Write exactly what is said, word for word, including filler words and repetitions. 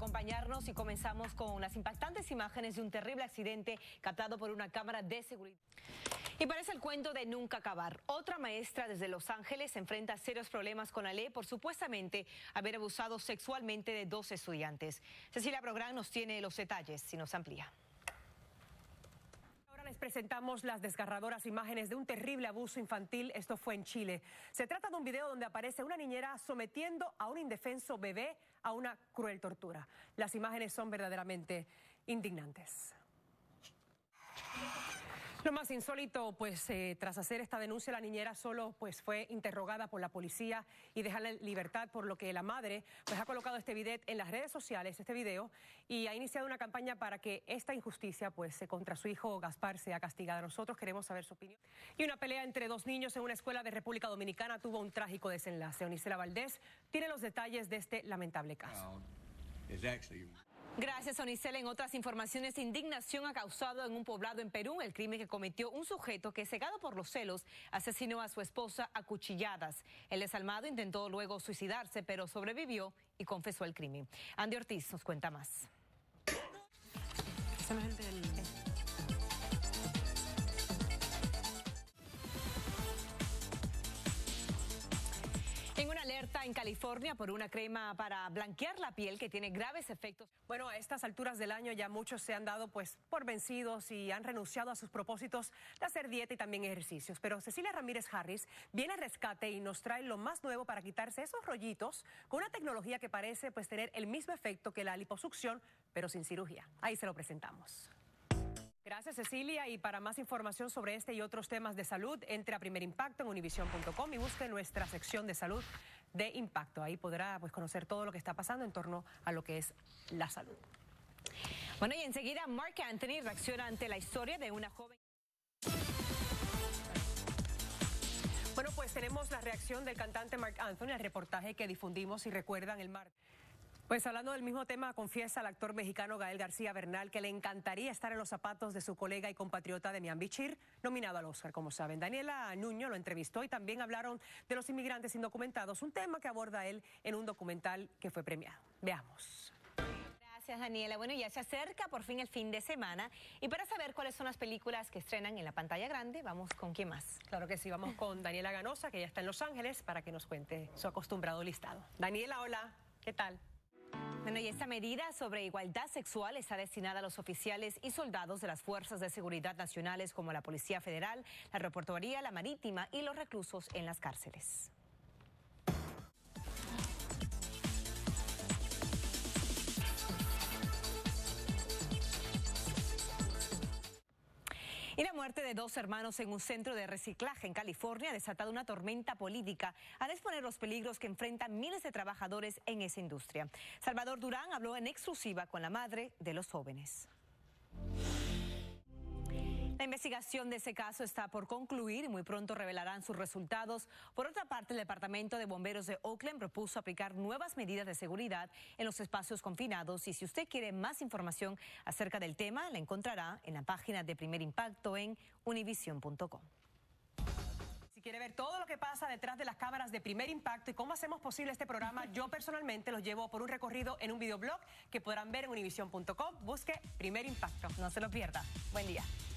acompañarnos y comenzamos con las impactantes imágenes de un terrible accidente captado por una cámara de seguridad. Y parece el cuento de nunca acabar. Otra maestra desde Los Ángeles enfrenta serios problemas con la ley por supuestamente haber abusado sexualmente de dos estudiantes. Cecilia Prográn nos tiene los detalles y nos amplía. Ahora les presentamos las desgarradoras imágenes de un terrible abuso infantil. Esto fue en Chile. Se trata de un video donde aparece una niñera sometiendo a un indefenso bebé a una cruel tortura. Las imágenes son verdaderamente indignantes. Lo más insólito, pues eh, tras hacer esta denuncia, la niñera solo pues fue interrogada por la policía y dejada en libertad, por lo que la madre pues ha colocado este video en las redes sociales, este video, y ha iniciado una campaña para que esta injusticia pues contra su hijo Gaspar sea castigada. Nosotros queremos saber su opinión. Y una pelea entre dos niños en una escuela de República Dominicana tuvo un trágico desenlace. Onisela Valdés tiene los detalles de este lamentable caso. Gracias, Onisela. En otras informaciones, indignación ha causado en un poblado en Perú el crimen que cometió un sujeto que, cegado por los celos, asesinó a su esposa a cuchilladas. El desalmado intentó luego suicidarse, pero sobrevivió y confesó el crimen. Andy Ortiz nos cuenta más. Esa no es el del... En una alerta en California por una crema para blanquear la piel que tiene graves efectos. Bueno, a estas alturas del año ya muchos se han dado pues por vencidos y han renunciado a sus propósitos de hacer dieta y también ejercicios. Pero Cecilia Ramírez Harris viene al rescate y nos trae lo más nuevo para quitarse esos rollitos con una tecnología que parece pues tener el mismo efecto que la liposucción, pero sin cirugía. Ahí se lo presentamos. Gracias, Cecilia, y para más información sobre este y otros temas de salud, entre a Primer Impacto en univision punto com y busque nuestra sección de salud de Impacto. Ahí podrá pues conocer todo lo que está pasando en torno a lo que es la salud. Bueno, y enseguida Marc Anthony reacciona ante la historia de una joven. Bueno, pues tenemos la reacción del cantante Marc Anthony al reportaje que difundimos, si recuerdan, el martes. Pues hablando del mismo tema, confiesa el actor mexicano Gael García Bernal que le encantaría estar en los zapatos de su colega y compatriota Demian Bichir, nominado al Oscar, como saben. Daniela Nuño lo entrevistó y también hablaron de los inmigrantes indocumentados, un tema que aborda él en un documental que fue premiado. Veamos. Gracias, Daniela. Bueno, ya se acerca por fin el fin de semana y para saber cuáles son las películas que estrenan en la pantalla grande, vamos con quién más. Claro que sí, vamos con Daniela Ganosa, que ya está en Los Ángeles, para que nos cuente su acostumbrado listado. Daniela, hola, ¿qué tal? Bueno, y esta medida sobre igualdad sexual está destinada a los oficiales y soldados de las Fuerzas de Seguridad Nacionales como la Policía Federal, la Reportería, la Marítima y los reclusos en las cárceles. Y la muerte de dos hermanos en un centro de reciclaje en California ha desatado una tormenta política al exponer los peligros que enfrentan miles de trabajadores en esa industria. Salvador Durán habló en exclusiva con la madre de los jóvenes. La investigación de ese caso está por concluir y muy pronto revelarán sus resultados. Por otra parte, el Departamento de Bomberos de Oakland propuso aplicar nuevas medidas de seguridad en los espacios confinados. Y si usted quiere más información acerca del tema, la encontrará en la página de Primer Impacto en univision punto com. Si quiere ver todo lo que pasa detrás de las cámaras de Primer Impacto y cómo hacemos posible este programa, yo personalmente los llevo por un recorrido en un videoblog que podrán ver en univision punto com. Busque Primer Impacto. No se lo pierda. Buen día.